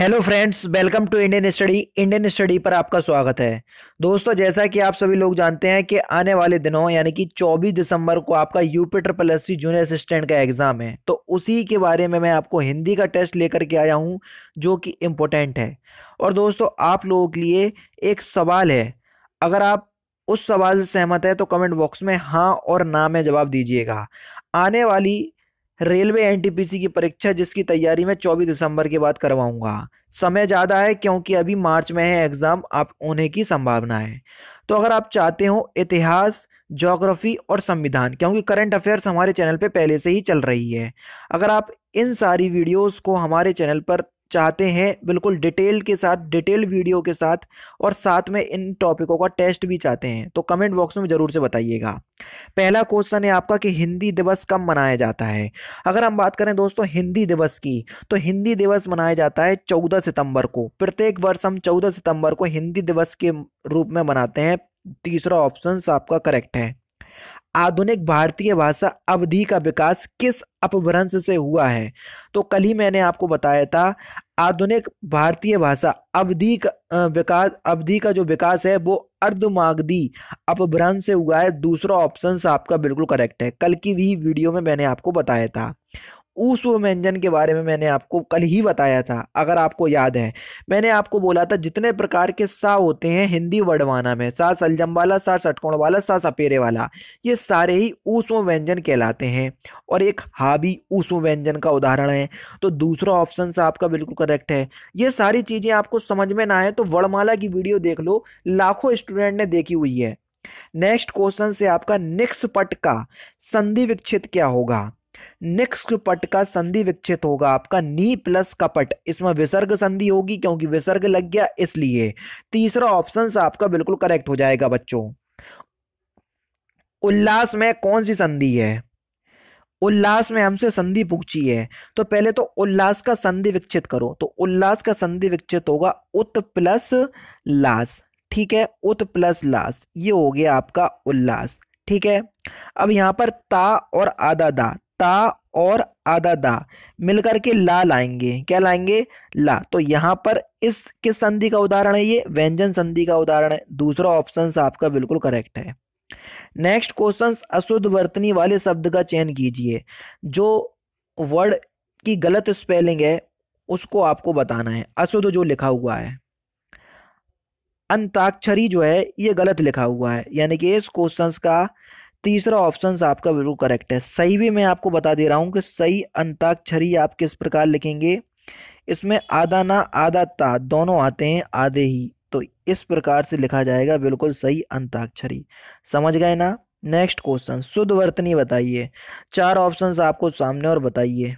Hello friends, welcome to Indian study पर आपका स्वागत है। दोस्तों, जैसा कि आप सभी लोग जानते हैं कि आने वाले दिनों यानी कि 24 दिसंबर को आपका UP triple SC junior assistant का एग्जाम है। तो उसी के बारे में मैं आपको हिंदी का टेस्ट लेकर के आया हूं जो कि इम्पोर्टेंट है। और दोस्तों, आप लोगों के लिए एक सवाल है। अगर आप उस सवाल से सहमत है तो कमेंट बॉक्स में हाँ और ना में जवाब दीजिएगा। आने वाली रेलवे एनटीपीसी की परीक्षा जिसकी तैयारी मैं 24 दिसंबर के बाद करवाऊंगा। समय ज़्यादा है क्योंकि अभी मार्च में है एग्ज़ाम, आप होने की संभावना है। तो अगर आप चाहते हो इतिहास, ज्योग्राफी और संविधान, क्योंकि करंट अफेयर्स हमारे चैनल पे पहले से ही चल रही है, अगर आप इन सारी वीडियोस को हमारे चैनल पर चाहते हैं बिल्कुल डिटेल के साथ, डिटेल वीडियो के साथ, और साथ में इन टॉपिकों का टेस्ट भी चाहते हैं तो कमेंट बॉक्स में ज़रूर से बताइएगा। पहला क्वेश्चन है आपका कि हिंदी दिवस कब मनाया जाता है। अगर हम बात करें दोस्तों हिंदी दिवस की, तो हिंदी दिवस मनाया जाता है 14 सितंबर को। प्रत्येक वर्ष हम 14 सितंबर को हिंदी दिवस के रूप में मनाते हैं। तीसरा ऑप्शन आपका करेक्ट है। आधुनिक भारतीय भाषा अवधि का विकास किस अपभ्रंश से हुआ है। तो कल ही मैंने आपको बताया था, आधुनिक भारतीय भाषा अवधि का विकास, अवधि का जो विकास है वो अर्धमागधी अपभ्रंश से हुआ है। दूसरा ऑप्शन आपका बिल्कुल करेक्ट है। कल की भी वीडियो में मैंने आपको बताया था। ऊष्म व्यंजन के बारे में मैंने आपको कल ही बताया था, अगर आपको याद है। मैंने आपको बोला था जितने प्रकार के सा होते हैं हिंदी वर्णमाला में, सा सलजम वाला, सा षटकोण वाला, सा सपेरे वाला, ये सारे ही ऊष्म व्यंजन कहलाते हैं। और एक हा भी ऊष्म व्यंजन का उदाहरण है। तो दूसरा ऑप्शन आपका बिल्कुल करेक्ट है। ये सारी चीजें आपको समझ में ना आए तो वर्णमाला की वीडियो देख लो, लाखों स्टूडेंट ने देखी हुई है। नेक्स्ट क्वेश्चन से आपका निक्स पट का संधि विच्छेद क्या होगा। निक्स पट का संधि विच्छेद होगा आपका नी प्लस कपट। इसमें विसर्ग संधि होगी क्योंकि विसर्ग लग गया इसलिए। तीसरा ऑप्शन आपका बिल्कुल करेक्ट हो जाएगा बच्चों। उल्लास में कौन सी संधि है। उल्लास में हमसे संधि पूछी है, तो पहले तो उल्लास का संधि विच्छेद करो। तो उल्लास का संधि विच्छेद होगा उत प्लस लास। ठीक है, उत प्लस लास, ये हो गया आपका उल्लास। ठीक है, अब यहां पर ता और आधा दा, ता और आधा दा मिलकर के ला लाएंगे। क्या लाएंगे? ला। तो यहां पर इस किस संधि का उदाहरण है? ये व्यंजन संधि का उदाहरण है। दूसरा ऑप्शन आपका बिल्कुल करेक्ट है। नेक्स्ट क्वेश्चन, अशुद्ध वर्तनी वाले शब्द का चयन कीजिए। जो वर्ड की गलत स्पेलिंग है उसको आपको बताना है। अशुद्ध जो लिखा हुआ है, अंताक्षरी जो है ये गलत लिखा हुआ है, यानी कि इस क्वेश्चन का तीसरा ऑप्शन आपका बिल्कुल करेक्ट है। सही भी मैं आपको बता दे रहा हूं कि सही अंताक्षरी आप किस प्रकार लिखेंगे। इसमें आधा ना आधा ता दोनों आते हैं, आधे ही, तो इस प्रकार से लिखा जाएगा बिल्कुल सही अंताक्षरी। समझ गए ना। नेक्स्ट क्वेश्चन, शुद्ध वर्तनी बताइए। चार ऑप्शंस आपको सामने और बताइए।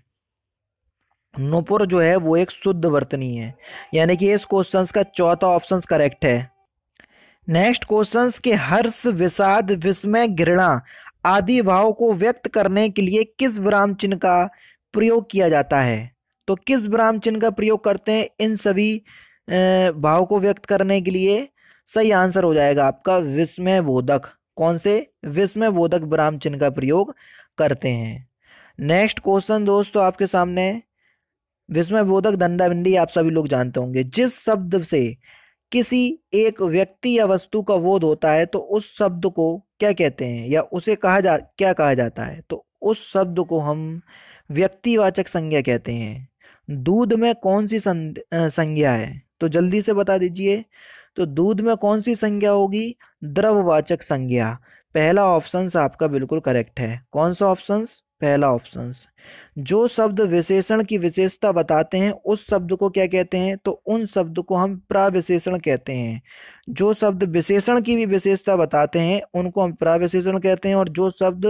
नुपुर जो है वो एक शुद्ध वर्तनी है, यानी कि इस क्वेश्चन का चौथा ऑप्शन करेक्ट है। नेक्स्ट क्वेश्चंस के हर्ष, विषाद, विस्मय, घृणा आदि भाव को व्यक्त करने के लिए किस विराम चिन्ह का प्रयोग किया जाता है। तो किस विराम चिन्ह का प्रयोग करते हैं इन सभी भाव को व्यक्त करने के लिए? सही आंसर हो जाएगा आपका विस्मय बोधक। कौन से? विस्मय बोधक विराम चिन्ह का प्रयोग करते हैं। नेक्स्ट क्वेश्चन दोस्तों आपके सामने, विस्मय बोधक दंडाबिंदी आप सभी लोग जानते होंगे। जिस शब्द से किसी एक व्यक्ति या वस्तु का बोध होता है तो उस शब्द को क्या कहते हैं, या उसे क्या कहा जाता है? तो उस शब्द को हम व्यक्तिवाचक संज्ञा कहते हैं। दूध में कौन सी संज्ञा है? तो जल्दी से बता दीजिए। तो दूध में कौन सी संज्ञा होगी? द्रववाचक संज्ञा। पहला ऑप्शन आपका बिल्कुल करेक्ट है। कौन सा ऑप्शन? पहला ऑप्शन। जो शब्द विशेषण की विशेषता बताते हैं उस शब्द को क्या कहते हैं? तो उन शब्द को हम प्राविशेषण कहते हैं। जो शब्द विशेषण की भी विशेषता बताते हैं उनको हम प्राविशेषण कहते हैं, और जो शब्द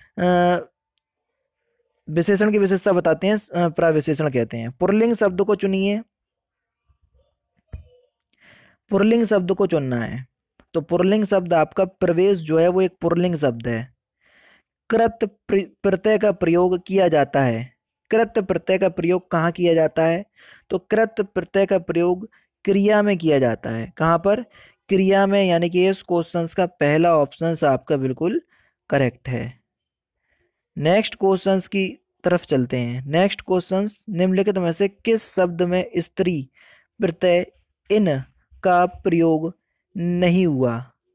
विशेषण की विशेषता बताते हैं प्राविशेषण कहते हैं। पुल्लिंग शब्द को चुनिए। पुल्लिंग शब्द को चुनना है। तो पुल्लिंग शब्द आपका प्रवेश जो है वो एक पुल्लिंग शब्द है। कृत प्रत्यय का प्रयोग किया जाता है। कृत प्रत्यय का प्रयोग कहाँ किया जाता है? तो कृत प्रत्यय का प्रयोग क्रिया में किया जाता है। कहाँ पर? क्रिया में, यानी कि इस क्वेश्चन का पहला ऑप्शन आपका बिल्कुल करेक्ट है। नेक्स्ट क्वेश्चंस की तरफ चलते हैं। नेक्स्ट क्वेश्चंस, निम्नलिखित में से किस शब्द में स्त्री प्रत्यय इन का प्रयोग नहीं हुआ।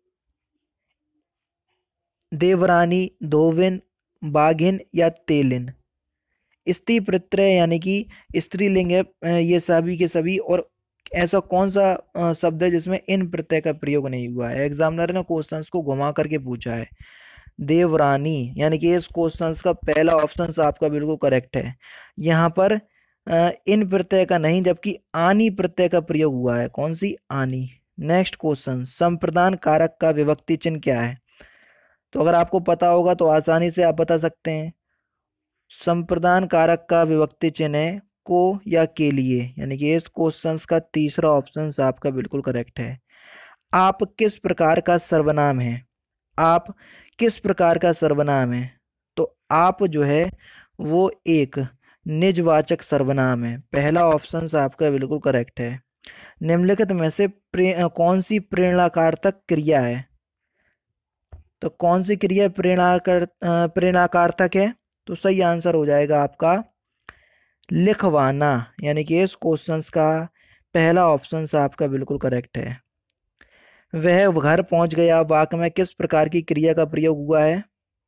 देवरानी, धोबिन, बाघिन या तेलिन। स्त्री प्रत्यय यानी कि स्त्रीलिंग है ये सभी के सभी। और ऐसा कौन सा शब्द है जिसमें इन प्रत्यय का प्रयोग नहीं हुआ है? एग्जामिनर ने क्वेश्चंस को घुमा करके पूछा है। देवरानी यानी कि इस क्वेश्चंस का पहला ऑप्शन आपका बिल्कुल करेक्ट है। यहाँ पर इन प्रत्यय का नहीं जबकि आनी प्रत्यय का प्रयोग हुआ है। कौन सी? आनी। नेक्स्ट क्वेश्चन, संप्रदान कारक का विभक्ति चिन्ह क्या है? तो अगर आपको पता होगा तो आसानी से आप बता सकते हैं। संप्रदान कारक का विभक्ति चिन्ह है को या के लिए, यानी कि इस क्वेश्चंस का तीसरा ऑप्शन आपका बिल्कुल करेक्ट है। आप किस प्रकार का सर्वनाम है? आप किस प्रकार का सर्वनाम है? तो आप जो है वो एक निजवाचक सर्वनाम है। पहला ऑप्शन आपका बिल्कुल करेक्ट है। निम्नलिखित में से कौन सी प्रेरणाकारक क्रिया है? तो कौन सी क्रिया प्रेरणाकारक है? तो सही आंसर हो जाएगा आपका लिखवाना, यानी कि इस क्वेश्चंस का पहला ऑप्शन आपका बिल्कुल करेक्ट है। वह घर पहुंच गया वाक्य में किस प्रकार की क्रिया का प्रयोग हुआ है?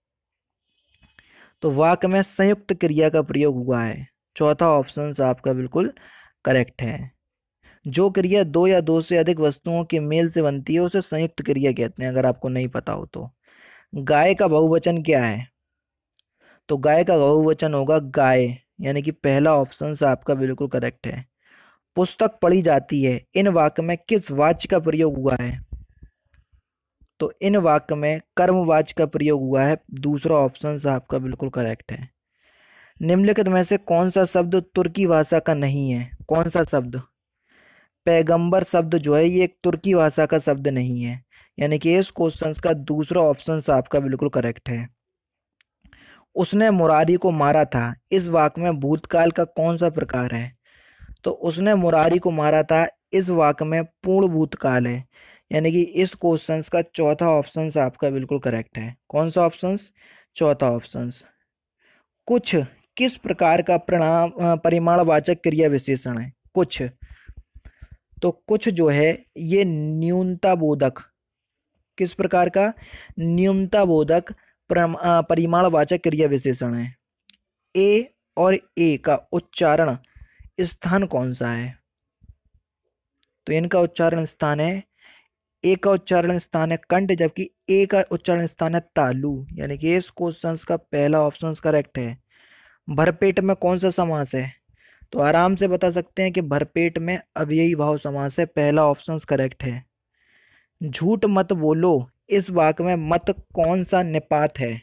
तो वाक्य में संयुक्त क्रिया का प्रयोग हुआ है। चौथा ऑप्शन आपका बिल्कुल करेक्ट है। जो क्रिया दो या दो से अधिक वस्तुओं के मेल से बनती है उसे संयुक्त क्रिया कहते हैं, अगर आपको नहीं पता हो तो। गाय का बहुवचन क्या है? तो गाय का बहुवचन होगा गाय, यानी कि पहला ऑप्शन आपका बिल्कुल करेक्ट है। पुस्तक पढ़ी जाती है इन वाक्य में किस वाच्य का प्रयोग हुआ है? तो इन वाक्य में कर्मवाच्य का प्रयोग हुआ है। दूसरा ऑप्शन आपका बिल्कुल करेक्ट है। निम्नलिखित में से कौन सा शब्द तुर्की भाषा का नहीं है? कौन सा शब्द? पैगंबर शब्द जो है ये एक तुर्की भाषा का शब्द नहीं है, यानी कि इस क्वेश्चन का दूसरा ऑप्शन आपका बिल्कुल करेक्ट है। उसने मुरारी को मारा था इस वाक्य में भूतकाल का कौन सा प्रकार है? तो उसने मुरारी को मारा था इस वाक्य में पूर्ण भूतकाल है, यानी कि इस क्वेश्चन का चौथा ऑप्शन आपका बिल्कुल करेक्ट है। कौन सा ऑप्शन? चौथा ऑप्शन। कुछ किस प्रकार का परिमाणवाचक क्रिया विशेषण है? कुछ, तो कुछ जो है ये न्यूनता बोधक, किस प्रकार का? न्यूनता बोधक परिमाणवाचक क्रिया विशेषण है। ए और ए का उच्चारण स्थान कौन सा है? तो इनका उच्चारण स्थान है, ए का उच्चारण स्थान है कंठ जबकि ए का उच्चारण स्थान है तालु, यानी कि इस क्वेश्चन का पहला ऑप्शन करेक्ट है। भरपेट में कौन सा समास है? तो आराम से बता सकते हैं कि भरपेट में अव्ययी भाव समास है। पहला ऑप्शन करेक्ट है। झूठ मत बोलो इस वाक्य में मत कौन सा निपात है?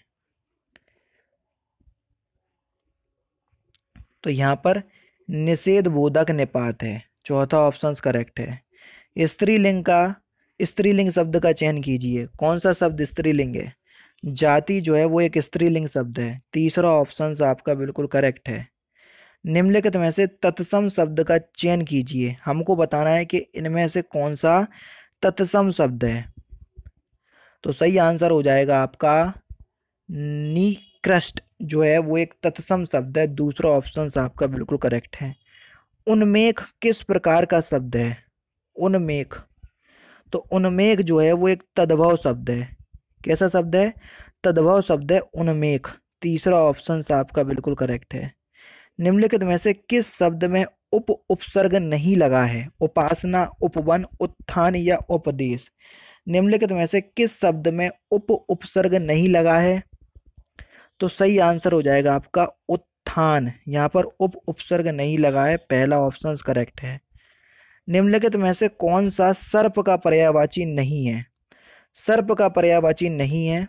तो यहाँ पर निषेध बोधक निपात है। चौथा ऑप्शन करेक्ट है। स्त्रीलिंग शब्द का चयन कीजिए। कौन सा शब्द स्त्रीलिंग है? जाति जो है वो एक स्त्रीलिंग शब्द है। तीसरा ऑप्शन आपका बिल्कुल करेक्ट है। निम्नलिखित में से तत्सम शब्द का चयन कीजिए। हमको बताना है कि इनमें से कौन सा तत्सम शब्द है। तो सही आंसर हो जाएगा आपका निकृष्ट जो है वो एक तत्सम शब्द है। दूसरा ऑप्शन आपका बिल्कुल करेक्ट है। उन्मेष किस प्रकार का शब्द है? उन्मेष, तो उन्मेष जो है वो एक तद्भव शब्द है। कैसा शब्द है? तद्भव शब्द है उन्मेष। तीसरा ऑप्शन आपका बिल्कुल करेक्ट है। निम्नलिखित में से किस शब्द में उपसर्ग नहीं लगा है? उपासना, उपवन, उत्थान या उपदेश। निम्नलिखित में से किस शब्द में उपसर्ग नहीं लगा है? तो सही आंसर हो जाएगा आपका उत्थान। यहाँ पर उपसर्ग नहीं लगा है। पहला ऑप्शन करेक्ट है। निम्नलिखित में से कौन सा सर्प का पर्यायवाची नहीं है? सर्प का पर्यायवाची नहीं है,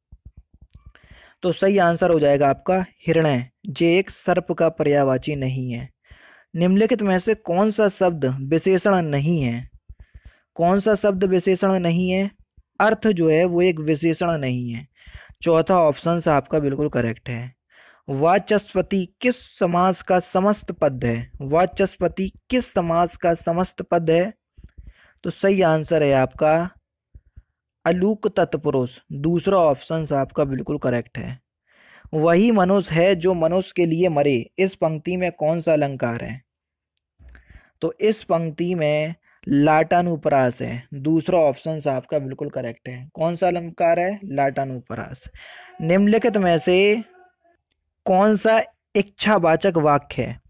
तो सही आंसर हो जाएगा आपका हिरण्य। जे एक सर्प का पर्यायवाची नहीं है। निम्नलिखित में से कौन सा शब्द विशेषण नहीं है? कौन सा शब्द विशेषण नहीं है? अर्थ जो है वो एक विशेषण नहीं है। चौथा ऑप्शन आपका बिल्कुल करेक्ट है। वाचस्पति किस समास का समस्त पद है? वाचस्पति किस समास का समस्त पद है? तो सही आंसर है आपका अलूक तत्पुरुष। दूसरा ऑप्शन आपका बिल्कुल करेक्ट है। वही मनुष्य है जो मनुष्य के लिए मरे इस पंक्ति में कौन सा अलंकार है? तो इस पंक्ति में लाटानुप्रास है। दूसरा ऑप्शन आपका बिल्कुल करेक्ट है। कौन सा अलंकार है? लाटानुप्रास। निम्नलिखित में से कौन सा इच्छावाचक वाक्य है?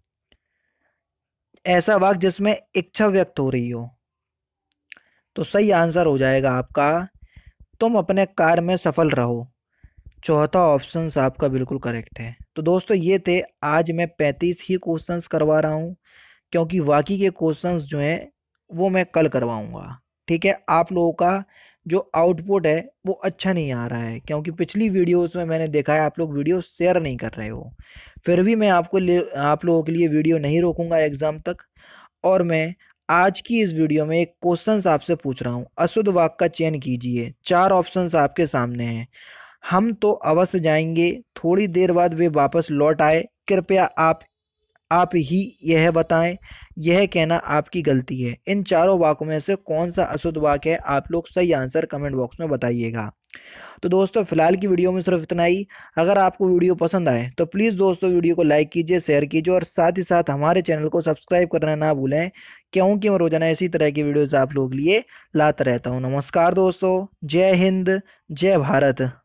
ऐसा वाक्य जिसमें इच्छा व्यक्त हो रही हो। तो सही आंसर हो जाएगा आपका, तुम अपने कार्य में सफल रहो। चौथा ऑप्शन आपका बिल्कुल करेक्ट है। तो दोस्तों ये थे, आज मैं 35 ही क्वेश्चंस करवा रहा हूँ, क्योंकि बाकी के क्वेश्चंस जो हैं वो मैं कल करवाऊंगा। ठीक है, आप लोगों का जो आउटपुट है वो अच्छा नहीं आ रहा है, क्योंकि पिछली वीडियोस में मैंने देखा है आप लोग वीडियो शेयर नहीं कर रहे हो। फिर भी मैं आप लोगों के लिए वीडियो नहीं रोकूंगा एग्जाम तक। और मैं आज की इस वीडियो में एक क्वेश्चन आपसे पूछ रहा हूँ, अशुद्ध वाक्य का चयन कीजिए। 4 ऑप्शंस आपके सामने हैं। हम तो अवश्य जाएंगे, थोड़ी देर बाद वे वापस लौट आए, कृपया आप ही यह बताएं, यह कहना आपकी गलती है। इन चारों वाक्यों में से कौन सा अशुद्ध वाक्य है? आप लोग सही आंसर कमेंट बॉक्स में बताइएगा। तो दोस्तों फिलहाल की वीडियो में सिर्फ इतना ही। अगर आपको वीडियो पसंद आए तो प्लीज़ दोस्तों वीडियो को लाइक कीजिए, शेयर कीजिए और साथ ही साथ हमारे चैनल को सब्सक्राइब करना ना भूलें, क्योंकि मैं रोजाना इसी तरह की वीडियोस आप लोगों के लिए लाता रहता हूँ। नमस्कार दोस्तों, जय हिंद, जय भारत।